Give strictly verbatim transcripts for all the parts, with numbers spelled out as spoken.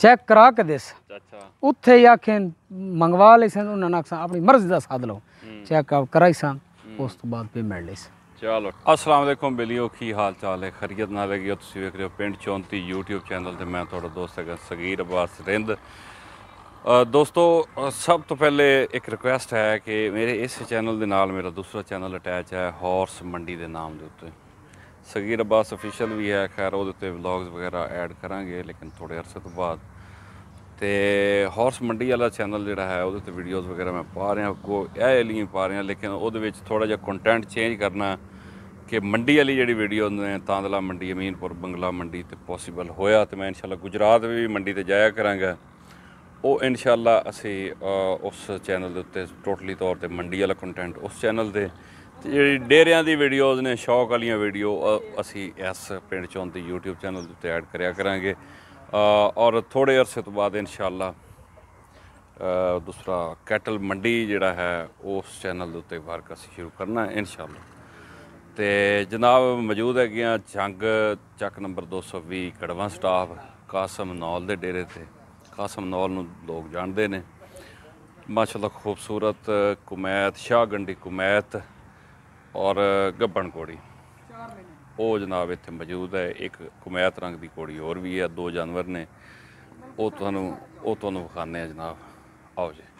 Check करा के देस अच्छा उत्थे ही आखें मंगवा ले सन उन्होंने आखसा अपनी मर्जी का साध लो चेक कराई सा उस तो बाद पेमेंट ले चलो अस्सलाम वालेकुम बेलियो की हाल चाल है खैरियत ना लगी तुम वेख रहे हो पिंड चौंती यूट्यूब चैनल ते मैं थोड़ा दोस्त है सगीर अब्बास रिंद। अ, दोस्तों अ, सब तो पहले एक रिक्वेस्ट है कि मेरे इस चैनल के नाल मेरा दूसरा चैनल अटैच है हॉर्स मंडी के नाम के उत्ते सगीर अब्बास ऑफिशियल भी है। खैर वो व्लॉग्स वगैरह ऐड करांगे लेकिन थोड़े अरसे तो बाद तो हॉर्स मंडी वाला चैनल जोड़ा है वो वीडियोज़ वगैरह मैं पा रहा अगो यह लिए पा रहा लेकिन वो थोड़ा जहा कंटेंट चेंज करना कि मंडी वाली जी वीडियो ने तांदला मंडी अमीनपुर बंगला मंडी तो पॉसीबल होया तो मैं इंशाल्लाह गुजरात भी मंडी ते जाया करांगा वो इंशाल्लाह असी उस चैनल के उत्ते टोटली तौर पर मंडी वाला कंटेंट उस चैनल से जी डेरिया की वीडियोज़ ने शौक वाली वीडियो असी इस पिंड चौंती यूट्यूब चैनल के उत्ते ऐड कराया करांगे और थोड़े अरसे तो बाद इंशाल्लाह दूसरा कैटल मंडी जिहड़ा है उस चैनल के उत्ते वर्क असी शुरू करना है इंशाल्लाह। तो जनाब मौजूद है जंग चक नंबर दो सौ भी कड़वा स्टाफ कासम नौल के डेरे ते कासम नौल नूं लोग जानते हैं माशाल्लाह खूबसूरत कुमैत शाह गंडी कुमैत और गब्बन घोड़ी वो जनाब इत्थे मौजूद है। एक कुमैत रंग की घोड़ी और भी है दो जानवर ने वो तुहानूं वो तुहानूं विखाने जनाब आओ जी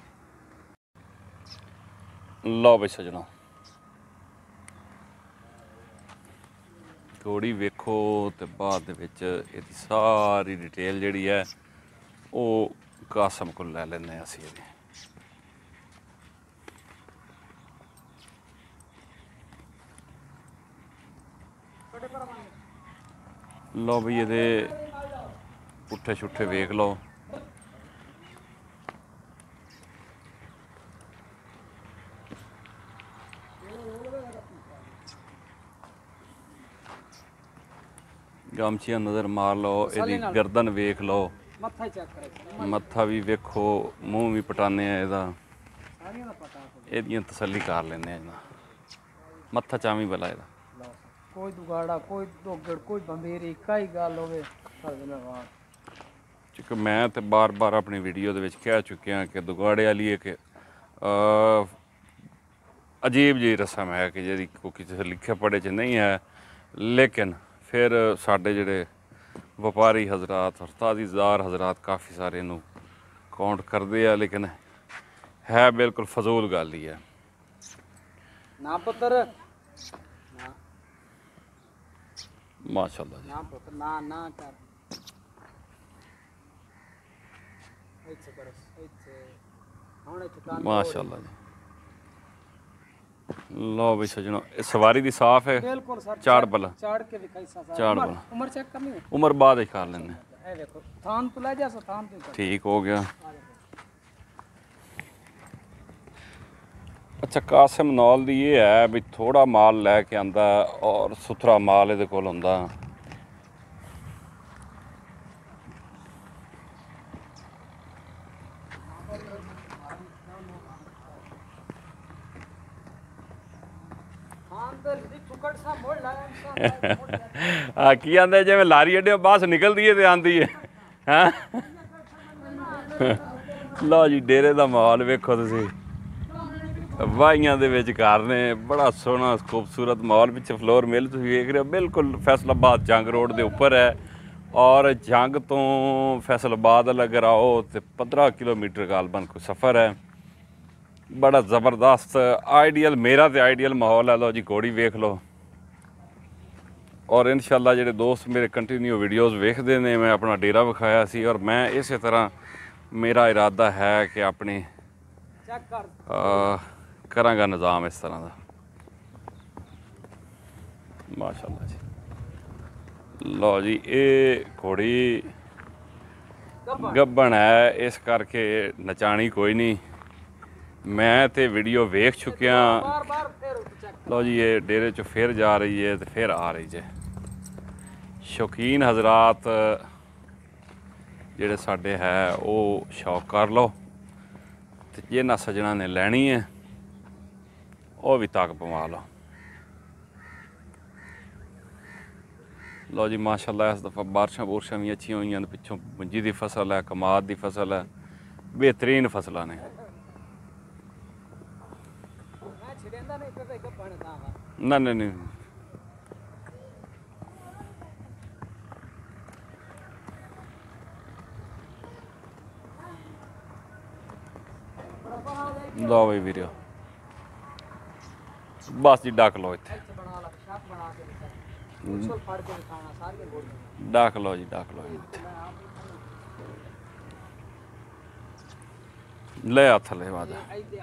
लो बई सजनों घोड़ी वेखो तो बाद इसकी सारी डिटेल जिहड़ी है वो कासम को लै लैने असीं इहदी। लो बई ये पुट्ठे छुट्ठे वेख लो गामचिया नज़र मार लो यदी गर्दन वेख लो मत्था भी वेखो मूँह भी पटाने एदा एदियां तसल्ली कर लेने मत्था चावी भला एदा कोई दुगाड़ा कोई दोगड़ कोई बंबेरी कई गल होवे क्योंकि मैं तो बार बार अपनी वीडियो दे विच कह चुकिया कि दुगाड़े वाली एक अजीब जी रस्म है कि जी कोई किसी लिखे पढ़े च नहीं है लेकिन फिर साढ़े जोड़े व्यापारी हजरात और ताजीदार हजरात काफ़ी सारे इनू काउंट करते हैं लेकिन है बिल्कुल फजूल गल ही है ना पुत्र माशाल्लाह जी ना पुत्र ना ना कर ऐसे कर ऐसे हुन ऐसे कान माशाल्लाह जी। लो भी सजनो सवारी दी साफ है बिल्कुल सर चाड़ भला चाड़ के दिखाई सा चाड़ भला उम्र चेक करनी है उम्र बाद ही कर लेने ए देखो थान तो ले जा सो थान तो ठीक हो गया। अच्छा कासिम नौल दी ये है भी थोड़ा माल लैके आंदा और सुथरा माल इहदे कोल हुंदा हाँ की आंदे जिवें लारी अड्डे बस निकलदी है तो आंदी है हैं लो जी डेरे का माहौल वेखो तुसीं वाहियां दे विच घर ने बड़ा सोहना खूबसूरत माहौल पिछे फ्लोर मिल तुसीं वेख रहे हो बिल्कुल फैसलाबाद जंग रोड के उपर है और जंग तो फैसलाबाद अगर आओ तो पंद्रह किलोमीटर गालबन कोई सफ़र है बड़ा ज़बरदस्त आइडियल मेरा तो आइडियल माहौल है। लो जी घोड़ी वेख लो और इंशाल्लाह जो दोस्त मेरे कंटिन्यू वीडियोज़ वेखते हैं मैं अपना डेरा विखाया सी और मैं इस तरह मेरा इरादा है कि अपनी करांगा निज़ाम इस तरह का माशाल्लाह जी। लो जी ये घोड़ी गब्बन है इस करके नचानी कोई नहीं मैं तो वीडियो वेख चुकिया। लो जी ये डेरे चो फिर जा रही है तो फिर आ रही है शौकीन हजरात जेड़े साडे है वो शौक कर लो तो जिन्हां सजना ने लैनी है वो भी तक पवा लो। लो जी माशाल्लाह इस दफ़ा बारिशां बुरशां भी अच्छी हुई हैं, पिछों मुंजी की फसल है, कमाद की फसल है, बेहतरीन फसलां ने। ना नहीं नहीं लो भाई वीडियो बस जी डक लो इत्थे डक लो जी डक लो ले आ थले वादा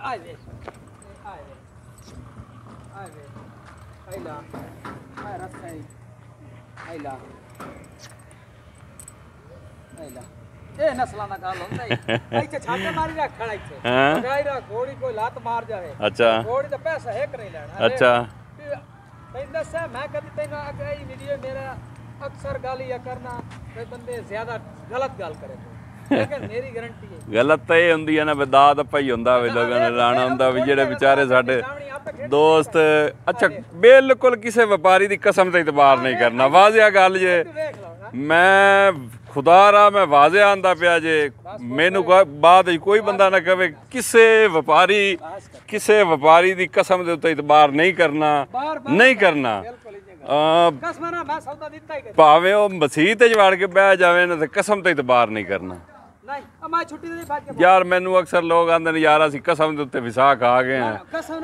ਇਹ ਨਸਲਾਂ ਦਾ ਗੱਲ ਹੁੰਦਾ ਹੈ ਇੱਥੇ ਛਾਟੇ ਮਾਰੀ ਰੱਖ ਖੜਾ ਇੱਥੇ ਹਾਂ ਗਾਈ ਰਾ ਘੋੜੀ ਕੋਈ ਲੱਤ ਮਾਰ ਜਾਵੇ ਅੱਛਾ ਘੋੜੀ ਦਾ ਪੈਸਾ ਇੱਕ ਨਹੀਂ ਲੈਣਾ ਅੱਛਾ ਤੈਨੂੰ ਦੱਸਿਆ ਮੈਂ ਕਦੀ ਤੈਨੂੰ ਅੱਗੇ ਇਹ ਵੀਡੀਓ ਮੇਰਾ ਅਕਸਰ ਗੱਲ ਇਹ ਕਰਨਾ ਕੋਈ ਬੰਦੇ ਜ਼ਿਆਦਾ ਗਲਤ ਗੱਲ ਕਰੇ ਲੇਕਿਨ ਮੇਰੀ ਗਾਰੰਟੀ ਹੈ ਗਲਤ ਤਾਂ ਇਹ ਹੁੰਦੀ ਹੈ ਨਾ ਬਦਾ ਦਾ ਭਾਈ ਹੁੰਦਾ ਵੀ ਲੋਕਾਂ ਨੇ ਰਾਣਾ ਹੁੰਦਾ ਵੀ ਜਿਹੜੇ ਵਿਚਾਰੇ ਸਾਡੇ ਦੋਸਤ ਅੱਛਾ ਬਿਲਕੁਲ ਕਿਸੇ ਵਪਾਰੀ ਦੀ ਕਸਮ ਤੇ ਇਤਬਾਰ ਨਹੀਂ ਕਰਨਾ ਵਾਜ਼ਿਆ ਗੱਲ ਜੇ ਮੈਂ ਖੁਦਾ ਰਾ ਮੈਂ ਵਾਜ਼ਿਆ ਆਂਦਾ ਪਿਆ ਜੇ ਮੈਨੂੰ ਬਾਅਦ ਕੋਈ ਬੰਦਾ ਨਾ ਕਵੇ ਕਿਸੇ ਵਪਾਰੀ ਕਿਸੇ ਵਪਾਰੀ ਦੀ ਕਸਮ ਦੇ ਉੱਤੇ ਇਤਬਾਰ ਨਹੀਂ ਕਰਨਾ ਨਹੀਂ ਕਰਨਾ ਭਾਵੇਂ ਉਹ ਮਸੀਹ ਤੇ ਵੜ ਕੇ ਬਹਿ ਜਾਵੇ ਨਾ ਤੇ ਕਸਮ ਤੇ ਇਤਬਾਰ ਨਹੀਂ ਕਰਨਾ ਯਾਰ ਮੈਨੂੰ ਅਕਸਰ ਲੋਕ ਆਂਦੇ ਨੇ ਯਾਰ ਅਸੀਂ ਕਸਮ ਦੇ ਉੱਤੇ ਵਿਸਾ ਖਾ ਗਏ ਆ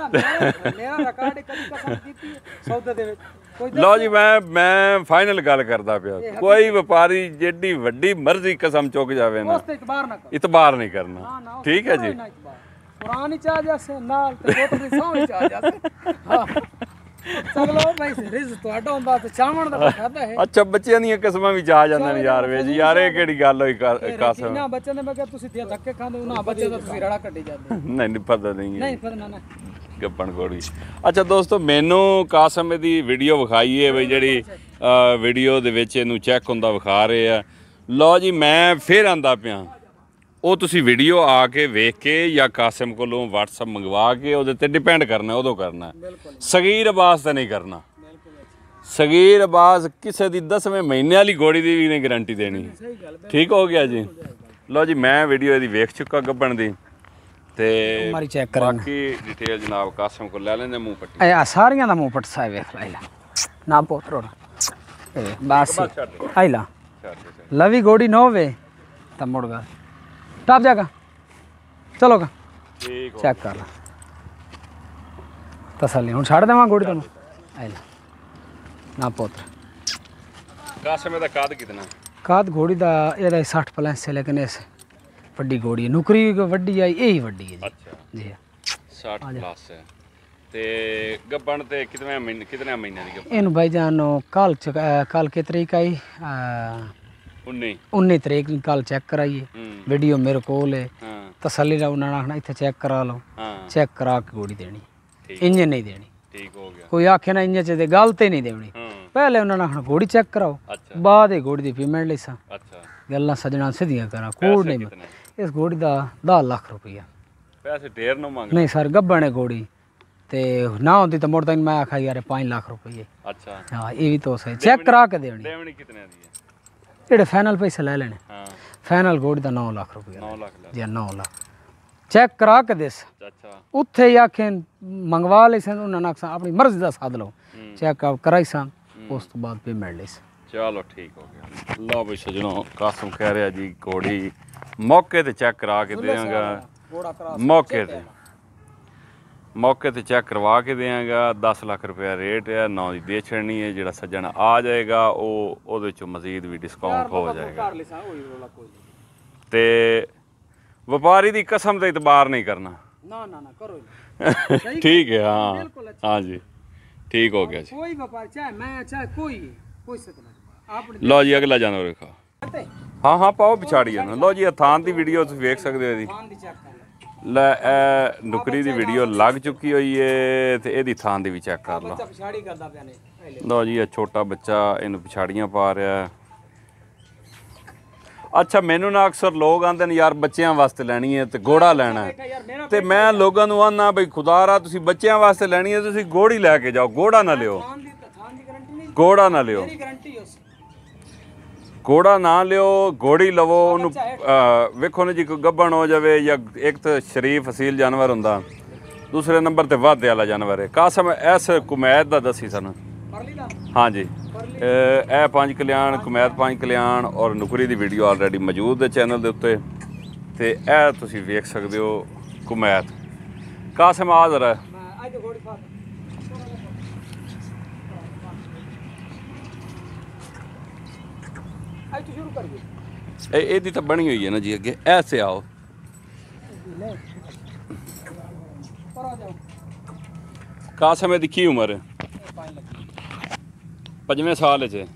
ਲਓ ਜੀ ਮੈਂ ਮੈਂ ਫਾਈਨਲ ਗੱਲ ਕਰਦਾ ਪਿਆ ਕੋਈ ਵਪਾਰੀ ਜਿੱਡੀ ਵੱਡੀ ਮਰਜ਼ੀ ਕਸਮ ਚੁੱਕ ਜਾਵੇ ਨਾ ਇਤਬਾਰ ਨਹੀਂ ਕਰਨਾ ਠੀਕ ਹੈ ਜੀ ਪੁਰਾਣੀ ਚਾਹ ਜਾਸੇ ਨਾਲ ਤੇ ਬੋਤਲ ਦੀ ਸੌਂ ਚਾਹ ਜਾਸੇ ਚਲੋ ਭਾਈ ਰਿਜ਼ ਤੁਹਾਡਾ ਹੁੰਦਾ ਤੇ ਚਾਵਣ ਦਾ ਖਾਦਾ ਹੈ ਅੱਛਾ ਬੱਚਿਆਂ ਦੀਆਂ ਕਸਮਾਂ ਵੀ ਜਾ ਜਾਂਦੇ ਨੇ ਯਾਰ ਵੇ ਜੀ ਯਾਰ ਇਹ ਕਿਹੜੀ ਗੱਲ ਹੋਈ ਕਸਮ ਨਾ ਬੱਚਿਆਂ ਨੇ ਮੈਂ ਕਿਹਾ ਤੁਸੀਂ ਤੇ ਧੱਕੇ ਖਾਂਦੇ ਹੋ ਨਾ ਬੱਚੇ ਦਾ ਤੁਸੀਂ ਰੜਾ ਕੱਢੀ ਜਾਂਦੇ ਨਹੀਂ ਨਹੀਂ ਪਤਾ ਨਹੀਂ ਨਹੀਂ ਪਤਾ ਨਾ ਨਾ ਗੱਪਣ ਗੋੜੀ ਅੱਛਾ ਦੋਸਤੋ ਮੈਨੂੰ ਕਾਸਮ ਦੀ ਵੀਡੀਓ ਵਿਖਾਈ ਹੈ ਬਈ ਜਿਹੜੀ ਵੀਡੀਓ ਦੇ ਵਿੱਚ ਇਹਨੂੰ ਚੈੱਕ ਹੁੰਦਾ ਵਿਖਾ ਰਹੇ ਆ ਲਓ ਜੀ ਮੈਂ ਫਿਰ ਆਂਦਾ ਪਿਆ ਉਹ ਤੁਸੀਂ ਵੀਡੀਓ ਆ ਕੇ ਵੇਖ ਕੇ ਜਾਂ ਕਾਸਿਮ ਕੋਲੋਂ WhatsApp ਮੰਗਵਾ ਕੇ ਉਹਦੇ ਤੇ ਡਿਪੈਂਡ ਕਰਨਾ ਉਦੋਂ ਕਰਨਾ ਸਗੀਰ ਅਬਾਸ ਤਾਂ ਨਹੀਂ ਕਰਨਾ ਸਗੀਰ ਅਬਾਸ ਕਿਸੇ ਦੀ ਦਸਵੇਂ ਮਹੀਨੇ ਵਾਲੀ ਘੋੜੀ ਦੀ ਵੀ ਨਹੀਂ ਗਾਰੰਟੀ ਦੇਣੀ ਠੀਕ ਹੋ ਗਿਆ ਜੀ ਲਓ ਜੀ ਮੈਂ ਵੀਡੀਓ ਇਹਦੀ ਵੇਖ ਚੁੱਕਾ ਗੱਬਣ ਦੀ ਤੇ ਬਾਕੀ ਡਿਟੇਲ ਜਨਾਬ ਕਾਸਿਮ ਕੋਲ ਲੈ ਲੈਂਦੇ ਮੂੰਹ ਪੱਟੀ ਇਹ ਸਾਰੀਆਂ ਦਾ ਮੂੰਹ ਪੱਟ ਸਾਹਿਬ ਵੇਖ ਲੈ ਨਾ ਪੋਤਰੋ ਬਸ ਆਈਲਾ ਲਵੀ ਘੋੜੀ ਨਾ ਹੋਵੇ ਤਾਂ ਮੁੜ ਗਾ ਟਾਪ ਜਾਗਾ ਚਲੋਗਾ ਠੀਕ ਚੈੱਕ ਕਰ ਲੈ ਤਸੱਲੀ ਹੁਣ ਛੱਡ ਦੇਵਾਂ ਘੋੜੀ ਤੈਨੂੰ ਆਈ ਲੈ ਨਾ ਪੁੱਤਰ ਕਾਸਮ ਦਾ ਕਾਦ ਕਿਤਨਾ ਕਾਦ ਘੋੜੀ ਦਾ ਇਹਦਾ साठ ਪਲੱਸ ਹੈ ਲੇਕਿਨ ਇਸ ਵੱਡੀ ਘੋੜੀ ਹੈ ਨੁਕਰੀ ਵੱਡੀ ਆਈ ਇਹੀ ਵੱਡੀ ਹੈ ਜੀ ਅੱਛਾ ਜੀ साठ ਪਲੱਸ ਹੈ ਤੇ ਗੱਬਣ ਤੇ ਕਿਤਨੇ ਮਹੀਨੇ ਕਿਤਨੇ ਮਹੀਨਿਆਂ ਦੀ ਗੱਬਣ ਇਹਨੂੰ ਭਾਈ ਜਾਨ ਕੱਲ ਕੱਲ ਕੀ ਤਰੀਕ ਆਈ उन्नीस उन्नीस तरीक कल चेक कराइए वीडियो मेरे को ले तसल्ली ना उन्होंने आखना इतने चेक करा लो चेक करा के गोड़ी देनी इंजन नहीं देनी ठीक हो गया कोई आखे ना इंजन च गल तो नहीं देनी पहले उन्होंने आखना घोड़ी चेक कराओ बाद घोड़ी की पेमेंट ले सा गल्लां सजना सीधियां करा कोड नहीं इस घोड़ी का दस लाख रुपया पैसे ढेर ना मांग नहीं सर गब्बन है घोड़ी ते ना होती तो मुड़ तक मैं आखा यार पाँच लाख रुपये अच्छा हाँ ये भी तो सही चेक करा के देनी देवनी कितने दी है ਜਿਹੜੇ ਫਾਈਨਲ ਪੈਸੇ ਲੈ ਲੈਣੇ ਹਾਂ ਫਾਈਨਲ ਘੋੜੀ ਦਾ ਨੌ ਲੱਖ ਰੁਪਏ ਨੌ ਲੱਖ ਲੈ ਜੀ ਨੌ ਲੱਖ ਚੈੱਕ ਕਰਾ ਕੇ ਦੇਸ ਅੱਛਾ ਉੱਥੇ ਹੀ ਆਖੇ ਮੰਗਵਾ ਲਈ ਸਨ ਉਹਨਾਂ ਨਾਲ ਆਪਣੀ ਮਰਜ਼ੀ ਦਾ ਸਾਧ ਲਓ ਚੈੱਕ ਕਰਾਈ ਸਾਂ ਉਸ ਤੋਂ ਬਾਅਦ ਪੇਮੈਂਟ ਲਈ ਚਲੋ ਠੀਕ ਹੋ ਗਿਆ ਲਓ ਬਈ ਸਜਣੋ ਕਾਸਮ ਕਹਿ ਰਿਹਾ ਜੀ ਘੋੜੀ ਮੌਕੇ ਤੇ ਚੈੱਕ ਕਰਾ ਕੇ ਦੇਵਾਂਗਾ ਮੌਕੇ ਤੇ ਮੌਕੇ ਤੇ ਚੈੱਕ ਕਰਵਾ ਕੇ ਦੇਵਾਂਗਾ दस ਲੱਖ ਰੁਪਇਆ ਰੇਟ ਹੈ ਨੌ ਦੀ ਦੇ ਛੜਨੀ ਹੈ ਜਿਹੜਾ ਸੱਜਣ ਆ ਜਾਏਗਾ ਉਹ ਉਹਦੇ ਚੋਂ ਮਜ਼ੀਦ ਵੀ ਡਿਸਕਾਊਂਟ ਹੋ ਜਾਏਗਾ ਤੇ ਵਪਾਰੀ ਦੀ ਕਸਮ ਤੇ ਇਤਬਾਰ ਨਹੀਂ ਕਰਨਾ ਨਾ ਨਾ ਨਾ ਕਰੋ ਠੀਕ ਹੈ ਹਾਂ ਹਾਂ ਜੀ ਠੀਕ ਹੋ ਗਿਆ ਜੀ ਕੋਈ ਵਪਾਰ ਚਾਹੇ ਮੈਂ ਚਾਹੇ ਕੋਈ ਕੋਈ ਸਕਦਾ ਆਪ ਲਓ ਜੀ ਅਗਲਾ ਜਾਨਵਰ ਵੇਖੋ ਹਾਂ ਹਾਂ ਪਾਓ ਪਿਛਾੜੀ ਜਾਣਾ ਲਓ ਜੀ ਥਾਨ ਦੀ ਵੀਡੀਓ ਤੁਸੀਂ ਵੇਖ ਸਕਦੇ ਹੋ ਇਹਦੀ ਥਾਨ ਦੀ ਚੈੱਕ ਕਰ ਲੈ ਇਹ ਨੁਕਰੀ ਦੀ ਵੀਡੀਓ ਲੱਗ ਚੁੱਕੀ ਹੋਈ ਏ ਤੇ ਇਹਦੀ ਥਾਂ ਦੀ ਵੀ ਚੈੱਕ ਕਰ ਲਓ ਬੱਚਾ ਪਿਛਾੜੀ ਕਰਦਾ ਪਿਆ ਨੇ ਲਓ ਜੀ ਇਹ ਛੋਟਾ ਬੱਚਾ ਇਹਨੂੰ ਪਿਛਾੜੀਆਂ ਪਾ ਰਿਹਾ ਅੱਛਾ ਮੈਨੂੰ ਨਾ ਅਕਸਰ ਲੋਕ ਆਂਦੇ ਨੇ ਯਾਰ ਬੱਚਿਆਂ ਵਾਸਤੇ ਲੈਣੀ ਹੈ ਤੇ ਘੋੜਾ ਲੈਣਾ ਤੇ ਮੈਂ ਲੋਕਾਂ ਨੂੰ ਆਨਾ ਬਈ ਖੁਦਾਰਾ ਤੁਸੀਂ ਬੱਚਿਆਂ ਵਾਸਤੇ ਲੈਣੀ ਹੈ ਤੁਸੀਂ ਘੋੜੀ ਲੈ ਕੇ ਜਾਓ ਘੋੜਾ ਨਾ ਲਿਓ ਘੋੜਾ ਨਾ ਲਿਓ ਘੋੜਾ ਨਾ ਲਿਓ, ਘੋੜੀ ਲਵੋ ਉਹਨੂੰ ਅ, ਵੇਖੋ ਨਾ ਜੀ ਕੋਈ ਗੱਭਣ ਹੋ ਜਾਵੇ ਜਾਂ ਇੱਕ ਤਾਂ ਸ਼ਰੀਫ ਅਸੀਲ ਜਾਨਵਰ ਹੁੰਦਾ, ਦੂਸਰੇ ਨੰਬਰ ਤੇ ਵਾਧੇ ਵਾਲਾ ਜਾਨਵਰ ਹੈ। ਕਾਸਮ ਇਸ ਕੁਮੈਤ ਦਾ ਦੱਸੀ ਸਾਨੂੰ। ਹਾਂਜੀ ਅ, ਇਹ ਪੰਜ ਕਲਿਆਣ ਕੁਮੈਤ ਪੰਜ ਕਲਿਆਣ ਔਰ ਨੁਕਰੀ ਦੀ ਵੀਡੀਓ ਆਲਰੇਡੀ ਮੌਜੂਦ ਹੈ ਚੈਨਲ ਦੇ ਉੱਤੇ, ਤੇ ਇਹ ਤੁਸੀਂ ਵੇਖ ਸਕਦੇ ਹੋ ਕੁਮੈਤ। ਕਾਸਮ ਆ ਜ਼ਰਾ ਇਹ ਇਹਦੀ ਤਾਂ ਬਣੀ ਹੋਈ ਹੈ ਨਾ ਜੀ ਅੱਗੇ, ਐਸੇ ਆਓ ਕਾਸਮ ਇਹਦੀ ਕੀ ਉਮਰ ਹੈ? ਪੰਜਵੇਂ ਸਾਲ 'ਚ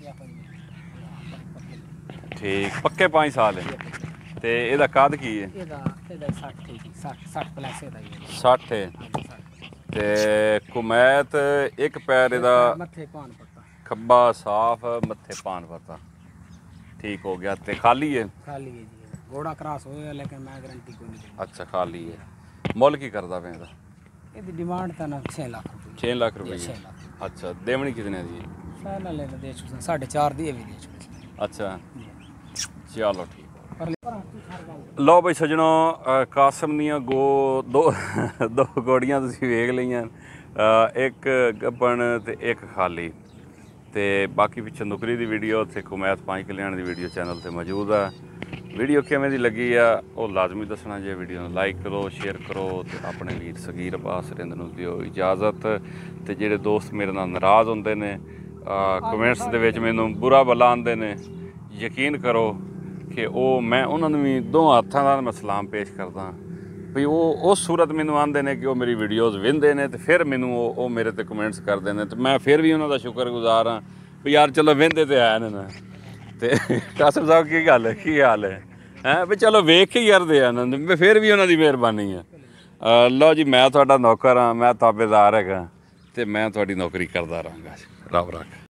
ਠੀਕ, ਪੱਕੇ ਪੰਜ ਸਾਲ ਹੈ। ਤੇ ਇਹਦਾ ਕੱਦ ਕੀ ਹੈ? ਇਹਦਾ ਇਹਦਾ ਸੱਠ ਸੱਠ ਸੱਠ ਪਲੱਸ ਇਹਦਾ ਹੀ ਹੈ। ਸੱਠ ਹੈ। ਤੇ ਕੁਮੈਤ ਇੱਕ ਪੈਰ ਇਹਦਾ ਮੱਥੇ ਪਾਨ ਪੱਤਾ, ਖੱਬਾ ਸਾਫ, ਮੱਥੇ ਪਾਨ ਪੱਤਾ ਠੀਕ ਹੋ ਗਿਆ। ਤੇ ਖਾਲੀ ਹੈ? ਖਾਲੀ ਹੈ ਜੀ, ਘੋੜਾ ਕ੍ਰਾਸ ਹੋਇਆ ਲੇਕਿਨ ਮੈਂ ਗਾਰੰਟੀ ਕੋਈ ਨਹੀਂ ਦਿੰਦਾ। ਅੱਛਾ ਖਾਲੀ ਹੈ। ਮੁੱਲ ਕੀ ਕਰਦਾ ਪਿਆ ਇਹਦਾ? ਇਹਦੀ ਡਿਮਾਂਡ ਤਾਂ ਨਾ ਛੇ ਲੱਖ ਰੁਪਏ। ਛੇ ਲੱਖ ਰੁਪਏ? ਛੇ ਲੱਖ। ਅੱਛਾ ਦੇਵਣੀ ਕਿਤਨੇ ਦੀ? ਸਾਲਾ ਲੈ ਦੇ ਚੁੱਕਾ ਸਾਢੇ ਚਾਰ ਦੀ ਇਹ ਵੀ ਦੇ ਚੁੱਕਾ। ਅੱਛਾ ਚਲੋ ਠੀਕ। ਲਓ ਬਈ ਸੱਜਣੋ, ਅ, ਕਾਸਮ ਦੀਆਂ ਗੋ ਦੋ ਦੋ ਗੋੜੀਆਂ ਤੁਸੀਂ ਵੇਖ ਲਈਆਂ, ਅ, ਇੱਕ ਗੱਬਣ ਤੇ ਇੱਕ ਖਾਲੀ। ਤੇ ਬਾਕੀ ਪਿੱਛੇ ਨੁਕਰੀ ਦੀ ਵੀਡੀਓ ਤੇ ਕੁਮੈਤ ਪੰਜ ਕਲਿਆਣ ਦੀ ਵੀਡੀਓ ਚੈਨਲ ਤੇ ਮੌਜੂਦ ਆ। ਵੀਡੀਓ ਕਿਵੇਂ ਦੀ ਲੱਗੀ ਆ ਉਹ ਲਾਜ਼ਮੀ ਦੱਸਣਾ ਜੇ। ਵੀਡੀਓ ਨੂੰ ਲਾਈਕ ਕਰੋ, ਸ਼ੇਅਰ ਕਰੋ ਤੇ ਆਪਣੇ ਵੀਰ ਸਗੀਰ ਅਬਾਸ ਰਿੰਦ ਨੂੰ ਦਿਓ ਇਜਾਜ਼ਤ। ਤੇ ਜਿਹੜੇ ਦੋਸਤ ਮੇਰੇ ਨਾਲ ਨਾਰਾਜ਼ ਹੁੰਦੇ ਨੇ ਕਮੈਂਟਸ ਦੇ ਵਿੱਚ ਮੈਨੂੰ ਬੁਰਾ ਭਲਾ ਆਉਂਦੇ ਨੇ, ਯਕੀਨ ਕਰੋ ਕਿ ਉਹ ਮੈਂ ਉਹਨਾਂ ਨੂੰ ਵੀ ਦੋ ਹੱਥਾਂ ਨਾਲ ਮੈਂ ਸਲਾਮ ਪੇਸ਼ ਕਰਦਾ ਵੀ ਉਹ ਉਸ ਸੂਰਤ ਮੈਨੂੰ ਆਉਂਦੇ ਨੇ ਕਿ ਉਹ ਮੇਰੀ ਵੀਡੀਓਜ਼ ਵਿੰਦੇ ਨੇ ਤੇ ਫਿਰ ਮੈਨੂੰ ਉਹ ਉਹ ਮੇਰੇ ਤੇ ਕਮੈਂਟਸ ਕਰਦੇ ਨੇ, ਤੇ ਮੈਂ ਫਿਰ ਵੀ ਉਹਨਾਂ ਦਾ ਸ਼ੁਕਰਗੁਜ਼ਾਰ ਹਾਂ ਵੀ ਯਾਰ ਚਲੋ ਵਿੰਦੇ ਤੇ ਹੈ ਨਾ। ਤੇ ਕਾਸਮ ਸਾਹਿਬ ਕੀ ਗੱਲ ਹੈ, ਕੀ ਹਾਲ ਹੈ ਹੈਂ ਵੀ ਚਲੋ ਵੇਖ ਕੇ ਹੀ ਕਰਦੇ ਆ ਵੀ ਫਿਰ ਵੀ ਉਹਨਾਂ ਦੀ ਮਿਹਰਬਾਨੀ ਹੈ। ਲਓ ਜੀ, ਮੈਂ ਤੁਹਾਡਾ ਨੌਕਰ ਹਾਂ, ਮੈਂ ਤਾਬੇਦਾਰ ਹੈਗਾ ਤੇ ਮੈਂ ਤੁਹਾਡੀ ਨੌਕਰੀ ਕਰਦਾ ਰਹਾਂਗਾ। ਰੱਬ ਰੱਖ।